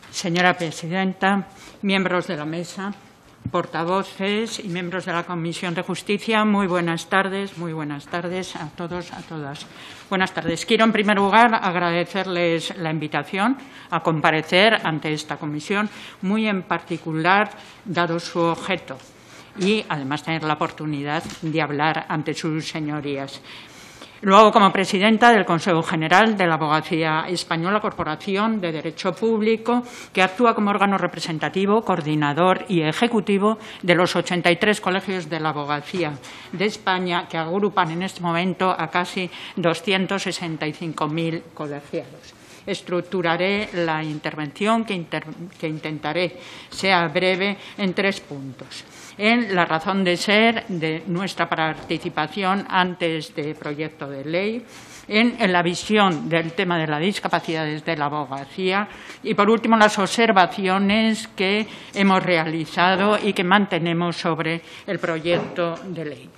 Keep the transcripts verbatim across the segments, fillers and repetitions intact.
Señora presidenta, miembros de la mesa, portavoces y miembros de la Comisión de Justicia, muy buenas tardes, muy buenas tardes a todos, a todas. Buenas tardes. Quiero, en primer lugar, agradecerles la invitación a comparecer ante esta comisión, muy en particular, dado su objeto, y, además, tener la oportunidad de hablar ante sus señorías. Lo hago como presidenta del Consejo General de la Abogacía Española, Corporación de Derecho Público, que actúa como órgano representativo, coordinador y ejecutivo de los ochenta y tres colegios de la abogacía de España, que agrupan en este momento a casi doscientos sesenta y cinco mil colegiados. Estructuraré la intervención, que, inter que intentaré sea breve, en tres puntos. En la razón de ser de nuestra participación ante este proyecto de ley, en, en la visión del tema de la discapacidad desde la abogacía y, por último, las observaciones que hemos realizado y que mantenemos sobre el proyecto de ley.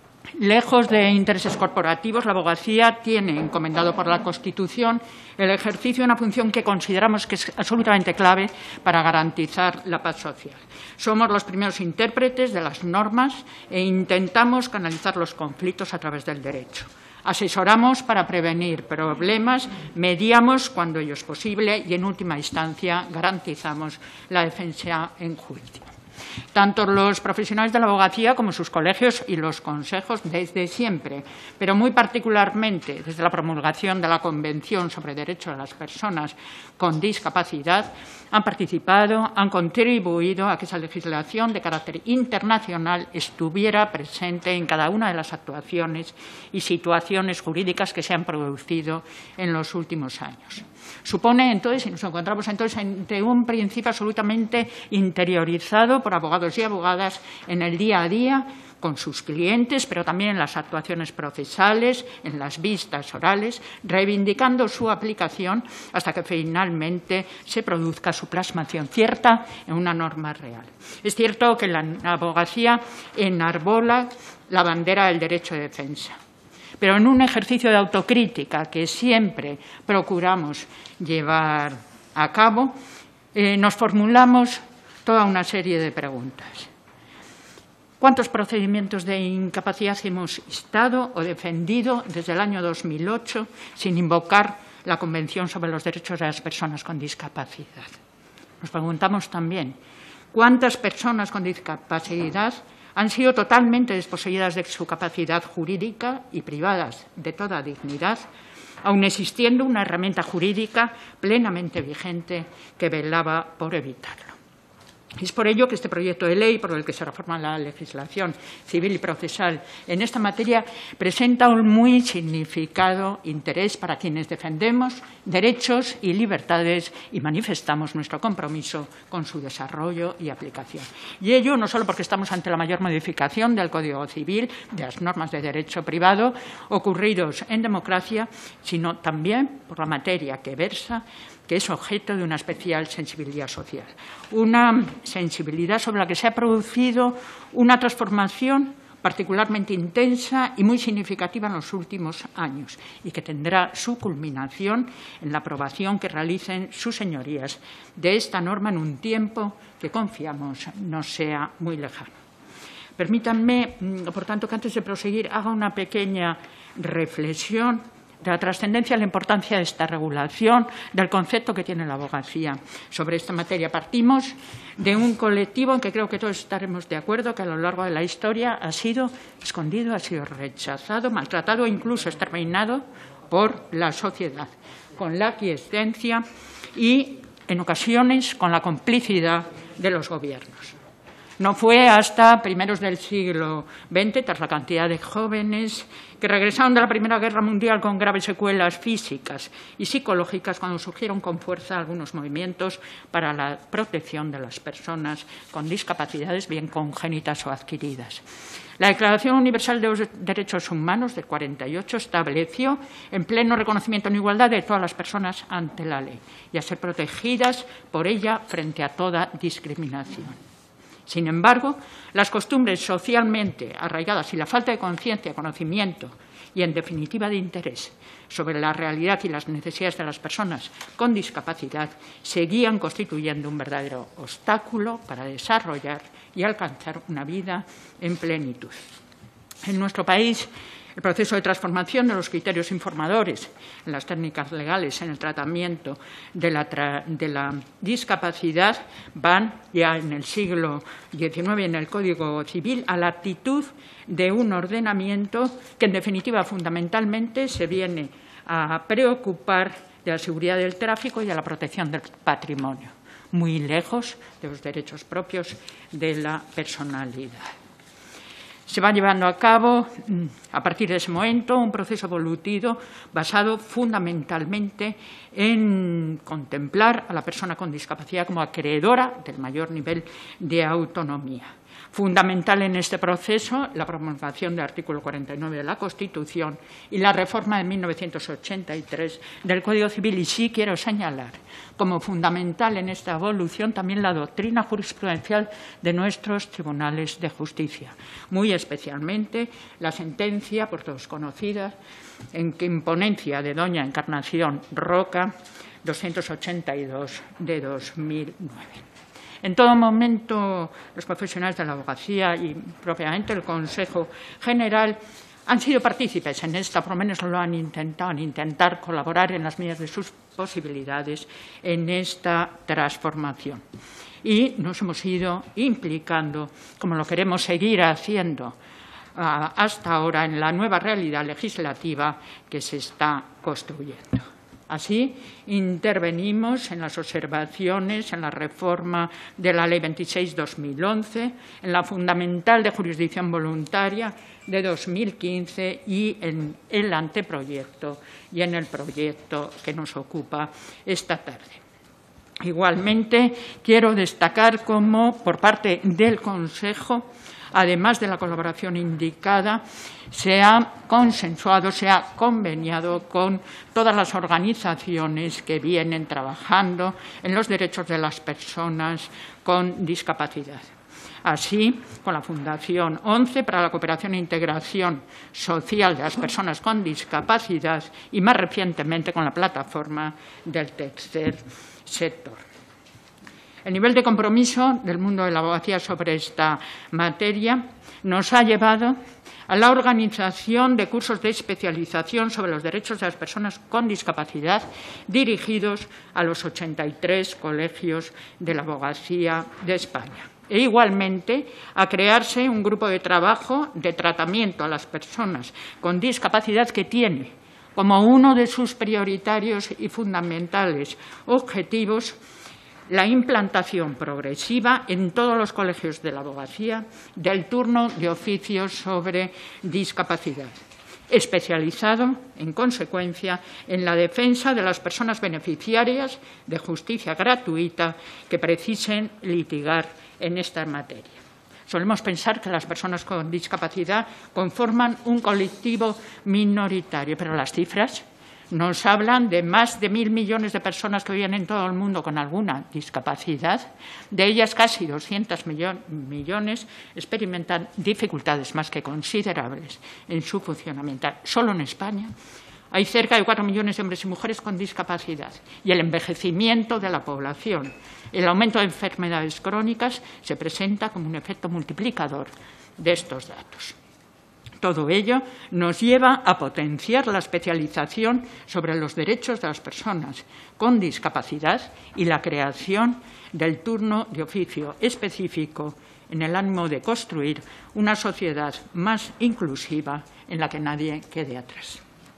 Lejos de intereses corporativos, la abogacía tiene encomendado por la Constitución el ejercicio de una función que consideramos que es absolutamente clave para garantizar la paz social. Somos los primeros intérpretes de las normas e intentamos canalizar los conflictos a través del derecho. Asesoramos para prevenir problemas, mediamos cuando ello es posible y, en última instancia, garantizamos la defensa en juicio. Tanto los profesionales de la abogacía como sus colegios y los consejos desde siempre, pero muy particularmente desde la promulgación de la Convención sobre Derechos de las Personas con Discapacidad, han participado, han contribuido a que esa legislación de carácter internacional estuviera presente en cada una de las actuaciones y situaciones jurídicas que se han producido en los últimos años. Supone, entonces, y nos encontramos entonces ante un principio absolutamente interiorizado por abogados y abogadas en el día a día con sus clientes, pero también en las actuaciones procesales, en las vistas orales, reivindicando su aplicación hasta que finalmente se produzca su plasmación cierta en una norma real. Es cierto que la abogacía enarbola la bandera del derecho de defensa, pero en un ejercicio de autocrítica que siempre procuramos llevar a cabo, eh, nos formulamos toda una serie de preguntas. ¿Cuántos procedimientos de incapacidad hemos instado o defendido desde el año dos mil ocho sin invocar la Convención sobre los Derechos de las Personas con Discapacidad? Nos preguntamos también cuántas personas con discapacidad han sido totalmente desposeídas de su capacidad jurídica y privadas de toda dignidad, aun existiendo una herramienta jurídica plenamente vigente que velaba por evitarlo. Es por ello que este proyecto de ley, por el que se reforma la legislación civil y procesal en esta materia, presenta un muy significado interés para quienes defendemos derechos y libertades y manifestamos nuestro compromiso con su desarrollo y aplicación. Y ello no solo porque estamos ante la mayor modificación del Código Civil, de las normas de derecho privado ocurridos en democracia, sino también por la materia que versa, que es objeto de una especial sensibilidad social. Una sensibilidad sobre la que se ha producido una transformación particularmente intensa y muy significativa en los últimos años y que tendrá su culminación en la aprobación que realicen sus señorías de esta norma en un tiempo que confiamos no sea muy lejano. Permítanme, por tanto, que antes de proseguir haga una pequeña reflexión de la trascendencia y la importancia de esta regulación, del concepto que tiene la abogacía sobre esta materia. Partimos de un colectivo en que creo que todos estaremos de acuerdo que a lo largo de la historia ha sido escondido, ha sido rechazado, maltratado e incluso exterminado por la sociedad, con la aquiescencia y, en ocasiones, con la complicidad de los gobiernos. No fue hasta primeros del siglo veinte, tras la cantidad de jóvenes que regresaron de la Primera Guerra Mundial con graves secuelas físicas y psicológicas, cuando surgieron con fuerza algunos movimientos para la protección de las personas con discapacidades, bien congénitas o adquiridas. La Declaración Universal de los Derechos Humanos del cuarenta y ocho estableció en pleno reconocimiento en igualdad de todas las personas ante la ley y a ser protegidas por ella frente a toda discriminación. Sin embargo, las costumbres socialmente arraigadas y la falta de conciencia, conocimiento y, en definitiva, de interés sobre la realidad y las necesidades de las personas con discapacidad seguían constituyendo un verdadero obstáculo para desarrollar y alcanzar una vida en plenitud. En nuestro país, el proceso de transformación de los criterios informadores en las técnicas legales en el tratamiento de la, tra de la discapacidad van ya en el siglo diecinueve en el Código Civil a la actitud de un ordenamiento que, en definitiva, fundamentalmente se viene a preocupar de la seguridad del tráfico y de la protección del patrimonio, muy lejos de los derechos propios de la personalidad. Se va llevando a cabo, a partir de ese momento, un proceso evolutivo basado fundamentalmente en contemplar a la persona con discapacidad como acreedora del mayor nivel de autonomía. Fundamental en este proceso la promulgación del artículo cuarenta y nueve de la Constitución y la reforma de mil novecientos ochenta y tres del Código Civil. Y sí quiero señalar como fundamental en esta evolución también la doctrina jurisprudencial de nuestros tribunales de justicia, muy especialmente la sentencia, por todos conocida, en imponencia de doña Encarnación Roca, doscientos ochenta y dos de dos mil nueve. En todo momento, los profesionales de la abogacía y propiamente el Consejo General han sido partícipes en esta, por lo menos lo han intentado, en intentar colaborar en las medidas de sus posibilidades en esta transformación. Y nos hemos ido implicando, como lo queremos seguir haciendo hasta ahora, en la nueva realidad legislativa que se está construyendo. Así, intervenimos en las observaciones, en la reforma de la Ley veintiséis barra dos mil once, en la fundamental de jurisdicción voluntaria de dos mil quince y en el anteproyecto y en el proyecto que nos ocupa esta tarde. Igualmente, quiero destacar cómo, por parte del Consejo, además de la colaboración indicada, se ha consensuado, se ha conveniado con todas las organizaciones que vienen trabajando en los derechos de las personas con discapacidad. Así, con la Fundación ONCE para la cooperación e integración social de las personas con discapacidad y, más recientemente, con la plataforma del tercer sector. El nivel de compromiso del mundo de la abogacía sobre esta materia nos ha llevado a la organización de cursos de especialización sobre los derechos de las personas con discapacidad dirigidos a los ochenta y tres colegios de la abogacía de España. E igualmente a crearse un grupo de trabajo de tratamiento a las personas con discapacidad que tiene como uno de sus prioritarios y fundamentales objetivos la implantación progresiva en todos los colegios de la abogacía del turno de oficios sobre discapacidad, especializado, en consecuencia, en la defensa de las personas beneficiarias de justicia gratuita que precisen litigar en esta materia. Solemos pensar que las personas con discapacidad conforman un colectivo minoritario, pero las cifras nos hablan de más de mil millones de personas que viven en todo el mundo con alguna discapacidad. De ellas, casi doscientos millones experimentan dificultades más que considerables en su funcionamiento. Solo en España hay cerca de cuatro millones de hombres y mujeres con discapacidad. Y el envejecimiento de la población, el aumento de enfermedades crónicas, se presenta como un efecto multiplicador de estos datos. Todo ello nos lleva a potenciar la especialización sobre los derechos de las personas con discapacidad y la creación del turno de oficio específico en el ánimo de construir una sociedad más inclusiva en la que nadie quede atrás.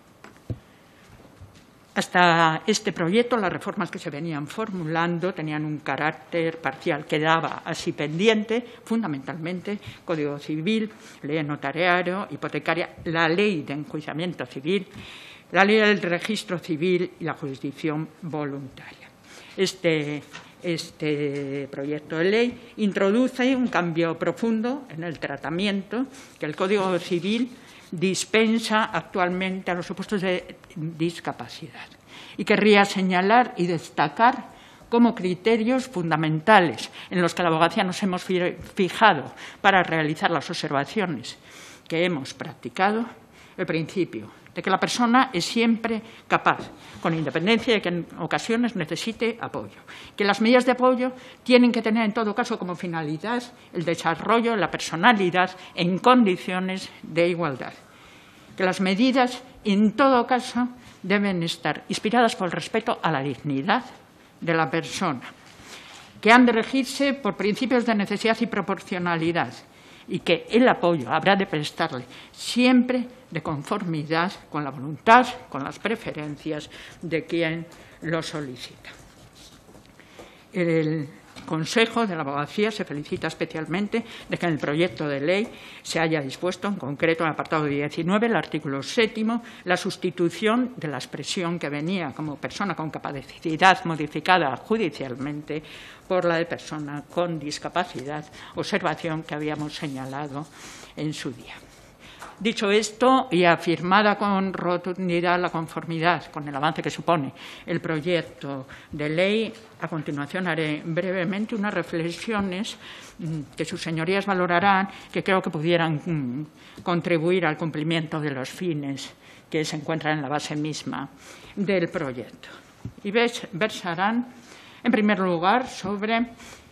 Hasta este proyecto, las reformas que se venían formulando tenían un carácter parcial, quedaba así pendiente, fundamentalmente, Código Civil, Ley Notariario, Hipotecaria, la Ley de Enjuiciamiento Civil, la Ley del Registro Civil y la Jurisdicción Voluntaria. Este, este proyecto de ley introduce un cambio profundo en el tratamiento que el Código Civil dispensa actualmente a los supuestos de discapacidad. Y querría señalar y destacar como criterios fundamentales en los que la abogacía nos hemos fijado para realizar las observaciones que hemos practicado, el principio de que la persona es siempre capaz, con independencia de que en ocasiones necesite apoyo, que las medidas de apoyo tienen que tener en todo caso como finalidad el desarrollo de la personalidad en condiciones de igualdad, que las medidas en todo caso deben estar inspiradas por el respeto a la dignidad de la persona, que han de regirse por principios de necesidad y proporcionalidad, y que el apoyo habrá de prestarle siempre de conformidad con la voluntad, con las preferencias de quien lo solicita. El Consejo de la Abogacía se felicita especialmente de que en el proyecto de ley se haya dispuesto, en concreto en el apartado diecinueve, el artículo séptimo, la sustitución de la expresión que venía como persona con capacidad modificada judicialmente por la de persona con discapacidad, observación que habíamos señalado en su día. Dicho esto, y afirmada con rotundidad la conformidad con el avance que supone el proyecto de ley, a continuación haré brevemente unas reflexiones que sus señorías valorarán, que creo que pudieran contribuir al cumplimiento de los fines que se encuentran en la base misma del proyecto. Y versarán, en primer lugar, sobre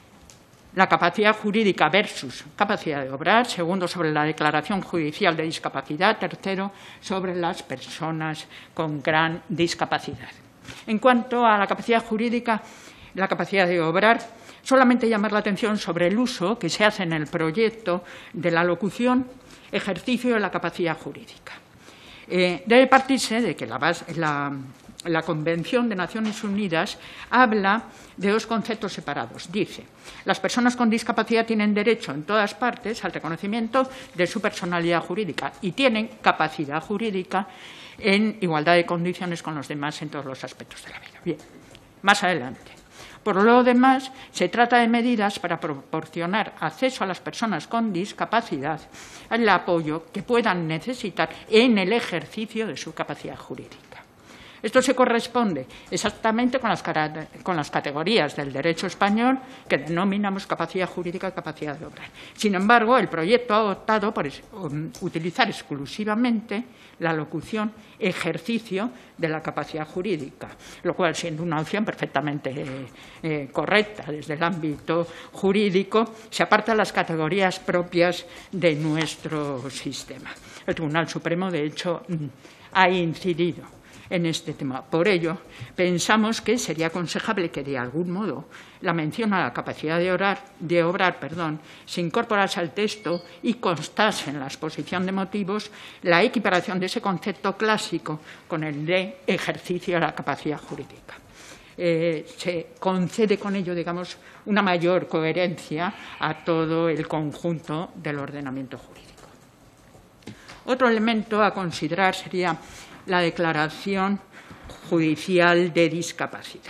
la capacidad jurídica versus capacidad de obrar, segundo, sobre la declaración judicial de discapacidad, tercero, sobre las personas con gran discapacidad. En cuanto a la capacidad jurídica, la capacidad de obrar, solamente llamar la atención sobre el uso que se hace en el proyecto de la locución ejercicio de la capacidad jurídica. Eh, debe partirse de que la, base, la La Convención de Naciones Unidas habla de dos conceptos separados. Dice, las personas con discapacidad tienen derecho en todas partes al reconocimiento de su personalidad jurídica y tienen capacidad jurídica en igualdad de condiciones con los demás en todos los aspectos de la vida. Bien, más adelante. Por lo demás, se trata de medidas para proporcionar acceso a las personas con discapacidad al apoyo que puedan necesitar en el ejercicio de su capacidad jurídica. Esto se corresponde exactamente con las, con las categorías del derecho español que denominamos capacidad jurídica y capacidad de obrar. Sin embargo, el proyecto ha optado por um, utilizar exclusivamente la locución ejercicio de la capacidad jurídica, lo cual, siendo una opción perfectamente eh, eh, correcta desde el ámbito jurídico, se aparta de las categorías propias de nuestro sistema. El Tribunal Supremo, de hecho, ha incidido en este tema. Por ello, pensamos que sería aconsejable que, de algún modo, la mención a la capacidad de, orar, de obrar perdón, se incorporase al texto y constase en la exposición de motivos la equiparación de ese concepto clásico con el de ejercicio de la capacidad jurídica. Eh, se concede con ello, digamos, una mayor coherencia a todo el conjunto del ordenamiento jurídico. Otro elemento a considerar sería la declaración judicial de discapacidad.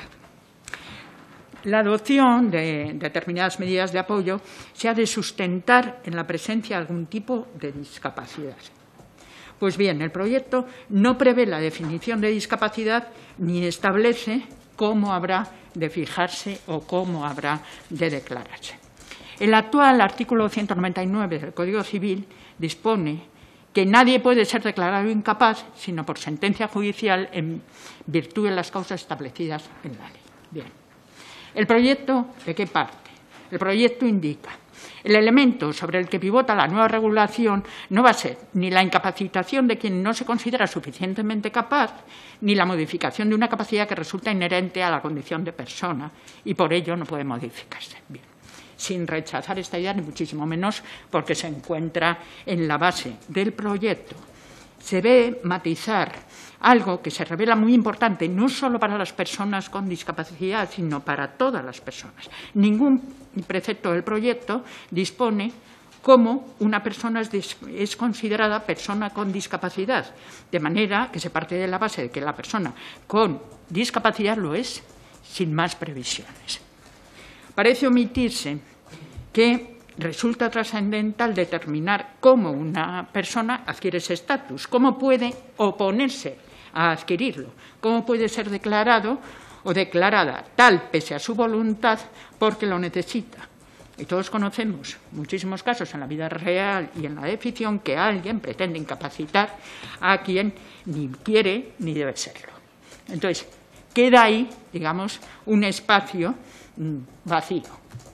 La adopción de determinadas medidas de apoyo se ha de sustentar en la presencia de algún tipo de discapacidad. Pues bien, el proyecto no prevé la definición de discapacidad ni establece cómo habrá de fijarse o cómo habrá de declararse. El actual artículo ciento noventa y nueve del Código Civil dispone que nadie puede ser declarado incapaz sino por sentencia judicial en virtud de las causas establecidas en la ley. Bien. ¿El proyecto de qué parte? El proyecto indica el elemento sobre el que pivota la nueva regulación no va a ser ni la incapacitación de quien no se considera suficientemente capaz, ni la modificación de una capacidad que resulta inherente a la condición de persona y por ello no puede modificarse. Bien. Sin rechazar esta idea, ni muchísimo menos porque se encuentra en la base del proyecto. Se ve matizar algo que se revela muy importante, no solo para las personas con discapacidad, sino para todas las personas. Ningún precepto del proyecto dispone cómo una persona es, es considerada persona con discapacidad, de manera que se parte de la base de que la persona con discapacidad lo es sin más previsiones. Parece omitirse que resulta trascendental determinar cómo una persona adquiere ese estatus, cómo puede oponerse a adquirirlo, cómo puede ser declarado o declarada tal pese a su voluntad porque lo necesita. Y todos conocemos muchísimos casos en la vida real y en la de ficción que alguien pretende incapacitar a quien ni quiere ni debe serlo. Entonces, queda ahí, digamos, un espacio mmm, vacío.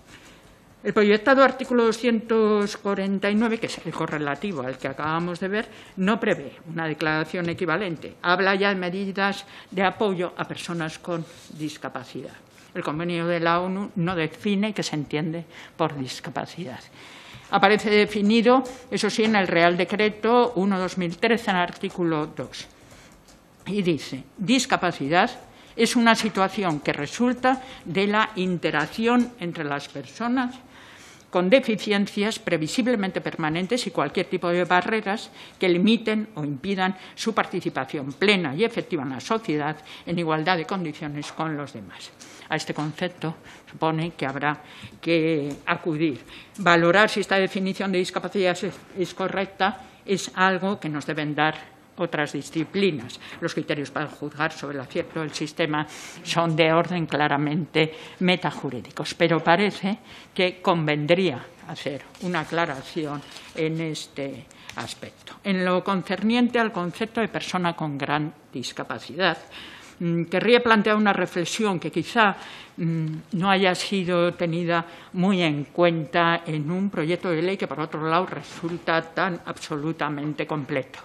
El proyectado artículo doscientos cuarenta y nueve, que es el correlativo al que acabamos de ver, no prevé una declaración equivalente. Habla ya de medidas de apoyo a personas con discapacidad. El convenio de la ONU no define qué se entiende por discapacidad. Aparece definido, eso sí, en el Real Decreto uno barra dos mil trece, en el artículo dos. Y dice, discapacidad es una situación que resulta de la interacción entre las personas con deficiencias previsiblemente permanentes y cualquier tipo de barreras que limiten o impidan su participación plena y efectiva en la sociedad en igualdad de condiciones con los demás. A este concepto supone que habrá que acudir. Valorar si esta definición de discapacidad es, es correcta es algo que nos deben dar otras disciplinas. Los criterios para juzgar sobre el acierto del sistema son de orden claramente metajurídicos, pero parece que convendría hacer una aclaración en este aspecto. En lo concerniente al concepto de persona con gran discapacidad, querría plantear una reflexión que quizá mmm, no haya sido tenida muy en cuenta en un proyecto de ley que, por otro lado, resulta tan absolutamente completo.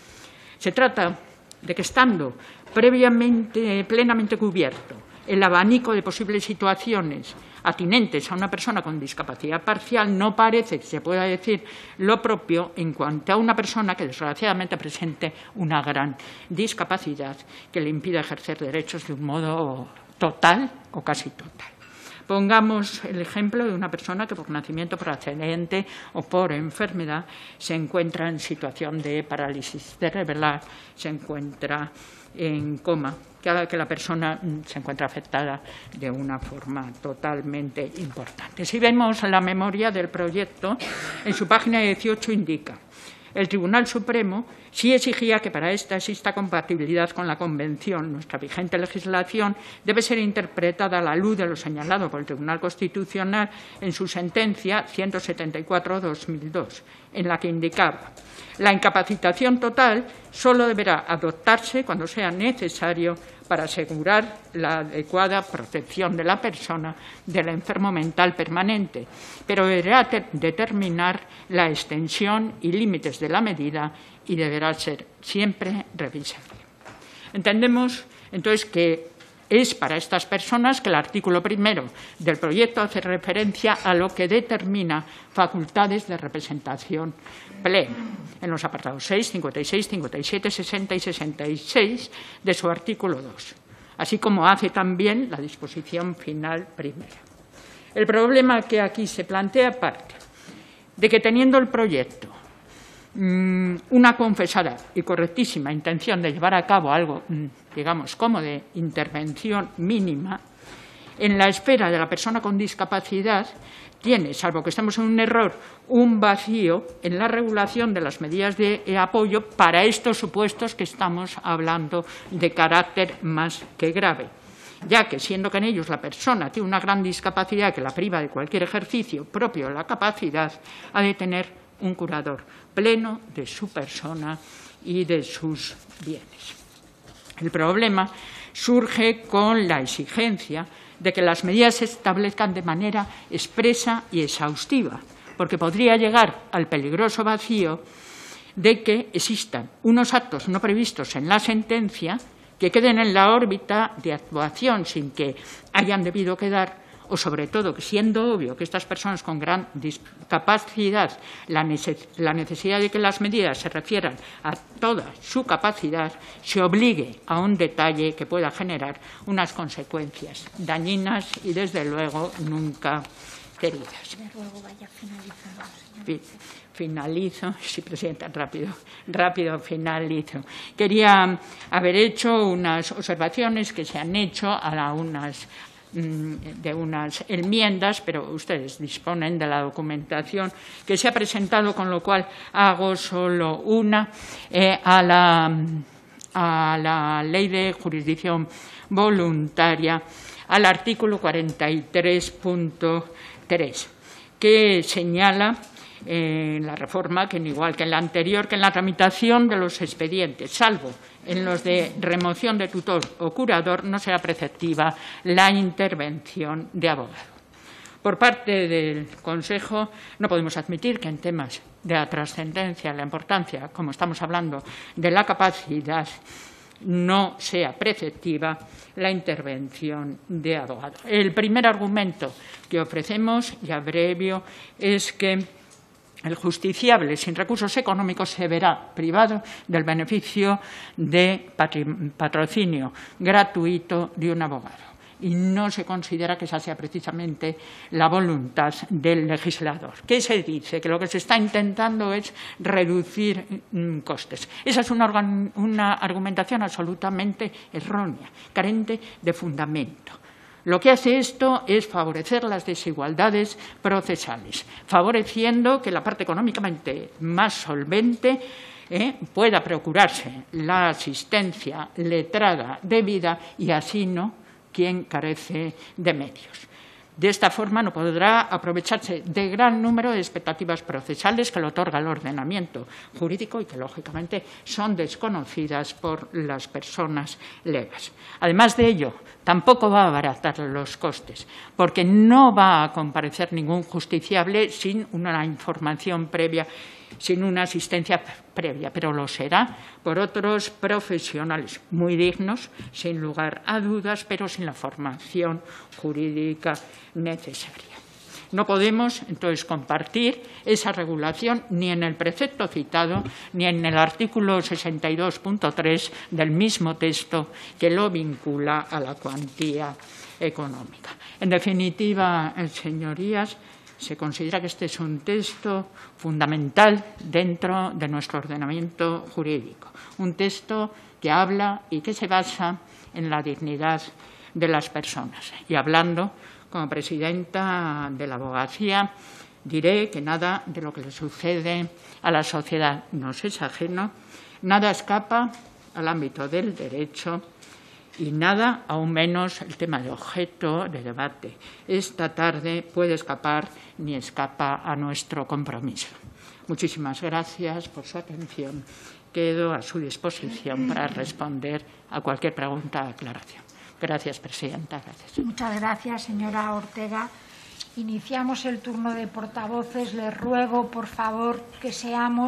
Se trata de que, estando previamente, plenamente cubierto el abanico de posibles situaciones atinentes a una persona con discapacidad parcial, no parece que se pueda decir lo propio en cuanto a una persona que desgraciadamente presente una gran discapacidad que le impida ejercer derechos de un modo total o casi total. Pongamos el ejemplo de una persona que por nacimiento, por accidente o por enfermedad se encuentra en situación de parálisis cerebral, se encuentra en coma, que la persona se encuentra afectada de una forma totalmente importante. Si vemos la memoria del proyecto, en su página dieciocho indica: el Tribunal Supremo sí exigía que para esta exista compatibilidad con la Convención. Nuestra vigente legislación debe ser interpretada a la luz de lo señalado por el Tribunal Constitucional en su sentencia ciento setenta y cuatro barra dos mil dos, en la que indicaba: la incapacitación total solo deberá adoptarse cuando sea necesario para asegurar la adecuada protección de la persona del enfermo mental permanente, pero deberá determinar la extensión y límites de la medida y deberá ser siempre revisable. Entendemos, entonces, que es para estas personas que el artículo primero del proyecto hace referencia a lo que determina facultades de representación plena, en los apartados seis, cincuenta y seis, cincuenta y siete, sesenta y sesenta y seis de su artículo dos, así como hace también la disposición final primera. El problema que aquí se plantea parte de que, teniendo el proyecto una confesada y correctísima intención de llevar a cabo algo, digamos, como de intervención mínima, en la esfera de la persona con discapacidad tiene, salvo que estemos en un error, un vacío en la regulación de las medidas de apoyo para estos supuestos que estamos hablando de carácter más que grave, ya que, siendo que en ellos la persona tiene una gran discapacidad que la priva de cualquier ejercicio propio de la capacidad, ha de tener un curador pleno de su persona y de sus bienes. El problema surge con la exigencia de que las medidas se establezcan de manera expresa y exhaustiva, porque podría llegar al peligroso vacío de que existan unos actos no previstos en la sentencia que queden en la órbita de actuación sin que hayan debido quedar, o sobre todo que, siendo obvio que estas personas con gran discapacidad, la necesidad de que las medidas se refieran a toda su capacidad, se obligue a un detalle que pueda generar unas consecuencias dañinas y, desde luego, nunca queridas. Finalizo, sí, Presidenta, rápido, rápido finalizo. Quería haber hecho unas observaciones que se han hecho a unas de unas enmiendas, pero ustedes disponen de la documentación que se ha presentado, con lo cual hago solo una eh, a la a la Ley de Jurisdicción Voluntaria, al artículo cuarenta y tres punto tres, que señala en la reforma que, igual que en la anterior, que en la tramitación de los expedientes, salvo en los de remoción de tutor o curador, no será preceptiva la intervención de abogado. Por parte del Consejo, no podemos admitir que en temas de la trascendencia, la importancia, como estamos hablando, de la capacidad, no sea preceptiva la intervención de abogado. El primer argumento que ofrecemos, y abrevio, es que el justiciable sin recursos económicos se verá privado del beneficio de patrocinio gratuito de un abogado. Y no se considera que esa sea precisamente la voluntad del legislador. ¿Qué se dice? Que lo que se está intentando es reducir mm, costes. Esa es una, una argumentación absolutamente errónea, carente de fundamento. Lo que hace esto es favorecer las desigualdades procesales, favoreciendo que la parte económicamente más solvente eh, pueda procurarse la asistencia letrada debida y así no quien carece de medios. De esta forma no podrá aprovecharse de gran número de expectativas procesales que le otorga el ordenamiento jurídico y que, lógicamente, son desconocidas por las personas legas. Además de ello, tampoco va a abaratar los costes, porque no va a comparecer ningún justiciable sin una información previa, sin una asistencia previa, pero lo será por otros profesionales muy dignos, sin lugar a dudas, pero sin la formación jurídica necesaria. No podemos, entonces, compartir esa regulación ni en el precepto citado ni en el artículo sesenta y dos punto tres del mismo texto que lo vincula a la cuantía económica. En definitiva, señorías, se considera que este es un texto fundamental dentro de nuestro ordenamiento jurídico, un texto que habla y que se basa en la dignidad de las personas. Y hablando como presidenta de la abogacía, diré que nada de lo que le sucede a la sociedad nos es ajeno, nada escapa al ámbito del derecho y nada, aún menos, el tema de objeto de debate esta tarde puede escapar ni escapa a nuestro compromiso. Muchísimas gracias por su atención. Quedo a su disposición para responder a cualquier pregunta o aclaración. Gracias, presidenta. Gracias. Muchas gracias, señora Ortega. Iniciamos el turno de portavoces. Les ruego, por favor, que seamos